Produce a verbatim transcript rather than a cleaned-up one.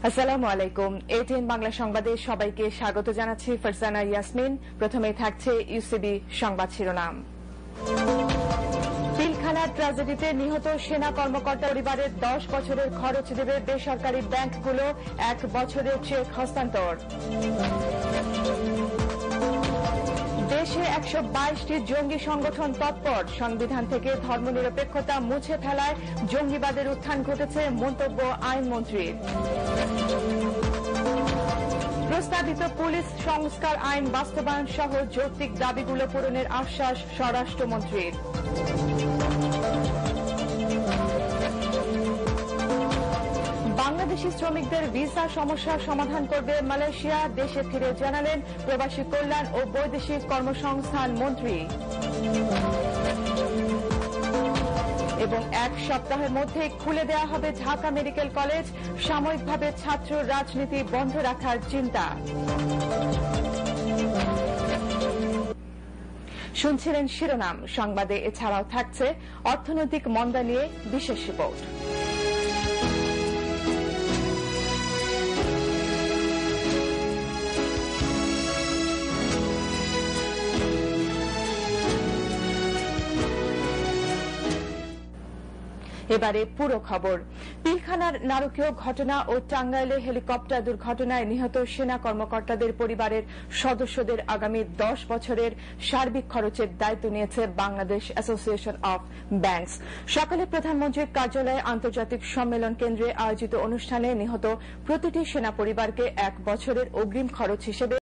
আসসালামু আলাইকুম। এটিএন বাংলা সংবাদে সবাইকে স্বাগত জানাচ্ছি ফারজানা ইয়াসমিন। প্রথমে থাকছে ইউসিবি সংবাদ শিরোনাম। পিলখানার ট্র্যাজেডিতে নিহত সেনা কর্মকর্তা পরিবারের দশ বছরের খরচ দেবে বেসরকারি ব্যাংকগুলো, এক বছরের চেক হস্তান্তর। দেশে একশো বাইশটি জঙ্গি সংগঠন তৎপর, সংবিধান থেকে ধর্মনিরপেক্ষতা মুছে ফেলায় জঙ্গিবাদের উত্থান ঘটেছে, মন্তব্য আইনমন্ত্রীর। প্রস্তাবিত পুলিশ সংস্কার আইন বাস্তবায়ন সহ যৌক্তিক দাবিগুলো পূরণের আশ্বাস স্বরাষ্ট্রমন্ত্রীর। বাংলাদেশি শ্রমিকদের ভিসা সমস্যার সমাধান করবে মালয়েশিয়া, দেশে ফিরে জানালেন প্রবাসী কল্যাণ ও বৈদেশিক কর্মসংস্থান মন্ত্রী। এবং এক সপ্তাহের মধ্যে খুলে দেওয়া হবে ঢাকা মেডিকেল কলেজ, সাময়িকভাবে ছাত্র রাজনীতি বন্ধ রাখার চিন্তা। শুনছিলেন শিরোনাম। সংবাদে এছাড়াও থাকছে অর্থনৈতিক মন্দা নিয়ে বিশেষ রিপোর্ট। এবারে পুরো খবর। পিলখানার নারকীয় ঘটনা ও টাঙ্গাইলে হেলিকপ্টার দুর্ঘটনায় নিহত সেনা কর্মকর্তাদের পরিবারের সদস্যদের আগামী দশ বছরের সার্বিক খরচের দায়িত্ব নিয়েছে বাংলাদেশ অ্যাসোসিয়েশন অব ব্যাংকস। সকালে প্রধানমন্ত্রীর কার্যালয়ে আন্তর্জাতিক সম্মেলন কেন্দ্রে আয়োজিত অনুষ্ঠানে নিহত প্রতিটি সেনা পরিবারকে এক বছরের অগ্রিম খরচ হিসেবে